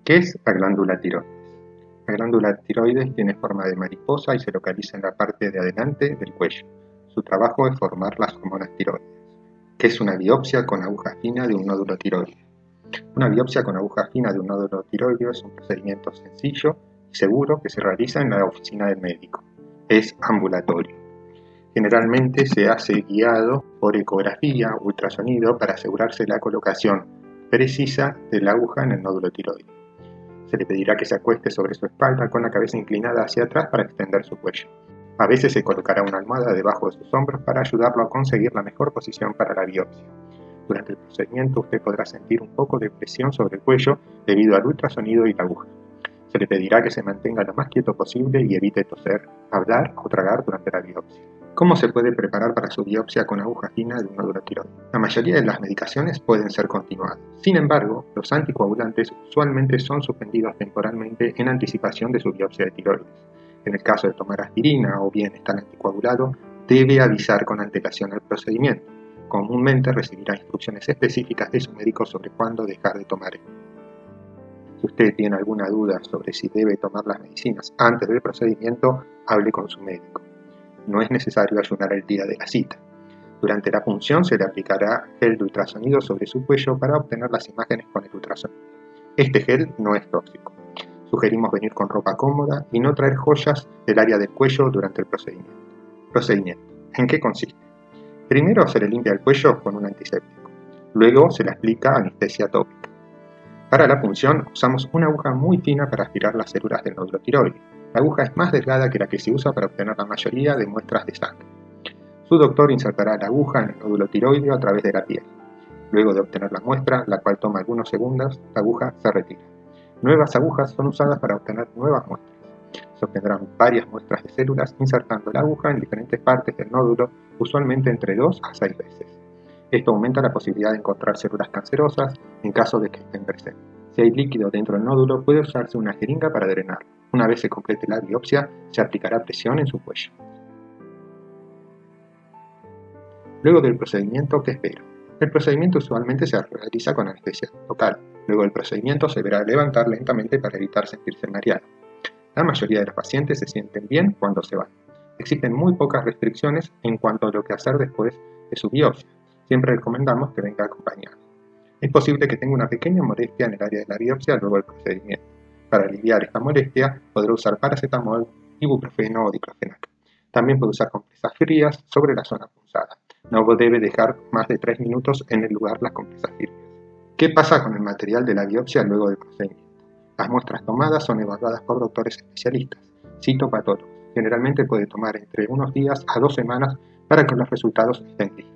¿Qué es la glándula tiroides? La glándula tiroides tiene forma de mariposa y se localiza en la parte de adelante del cuello. Su trabajo es formar las hormonas tiroides. ¿Qué es una biopsia con aguja fina de un nódulo tiroideo? Una biopsia con aguja fina de un nódulo tiroideo es un procedimiento sencillo y seguro que se realiza en la oficina del médico. Es ambulatorio. Generalmente se hace guiado por ecografía o ultrasonido para asegurarse la colocación precisa de la aguja en el nódulo tiroideo. Se le pedirá que se acueste sobre su espalda con la cabeza inclinada hacia atrás para extender su cuello. A veces se colocará una almohada debajo de sus hombros para ayudarlo a conseguir la mejor posición para la biopsia. Durante el procedimiento usted podrá sentir un poco de presión sobre el cuello debido al ultrasonido y la aguja. Se le pedirá que se mantenga lo más quieto posible y evite toser, hablar o tragar durante la biopsia. ¿Cómo se puede preparar para su biopsia con aguja fina de un nódulo tiroideo? La mayoría de las medicaciones pueden ser continuadas. Sin embargo, los anticoagulantes usualmente son suspendidos temporalmente en anticipación de su biopsia de tiroides. En el caso de tomar aspirina o bien estar anticoagulado, debe avisar con antelación al procedimiento. Comúnmente recibirá instrucciones específicas de su médico sobre cuándo dejar de tomar esto. Si usted tiene alguna duda sobre si debe tomar las medicinas antes del procedimiento, hable con su médico. No es necesario ayunar el día de la cita. Durante la punción se le aplicará gel de ultrasonido sobre su cuello para obtener las imágenes con el ultrasonido. Este gel no es tóxico. Sugerimos venir con ropa cómoda y no traer joyas del área del cuello durante el procedimiento. ¿En qué consiste? Primero se le limpia el cuello con un antiséptico. Luego se le aplica anestesia tópica. Para la punción usamos una aguja muy fina para aspirar las células del nódulo tiroideo. La aguja es más delgada que la que se usa para obtener la mayoría de muestras de sangre. Su doctor insertará la aguja en el nódulo tiroideo a través de la piel. Luego de obtener la muestra, la cual toma algunos segundos, la aguja se retira. Nuevas agujas son usadas para obtener nuevas muestras. Se obtendrán varias muestras de células insertando la aguja en diferentes partes del nódulo, usualmente entre 2 a 6 veces. Esto aumenta la posibilidad de encontrar células cancerosas en caso de que estén presentes. Si hay líquido dentro del nódulo, puede usarse una jeringa para drenarlo. Una vez se complete la biopsia, se aplicará presión en su cuello. Luego del procedimiento, ¿qué espera? El procedimiento usualmente se realiza con anestesia local. Luego del procedimiento se deberá levantar lentamente para evitar sentirse mareado. La mayoría de los pacientes se sienten bien cuando se van. Existen muy pocas restricciones en cuanto a lo que hacer después de su biopsia. Siempre recomendamos que venga acompañado. Es posible que tenga una pequeña molestia en el área de la biopsia luego del procedimiento. Para aliviar esta molestia, podrá usar paracetamol, ibuprofeno o diclofenac. También puede usar compresas frías sobre la zona punzada. No debe dejar más de 3 minutos en el lugar las compresas frías. ¿Qué pasa con el material de la biopsia luego del procedimiento? Las muestras tomadas son evaluadas por doctores especialistas, citopatólogos. Generalmente puede tomar entre unos días a 2 semanas para que los resultados estén listos.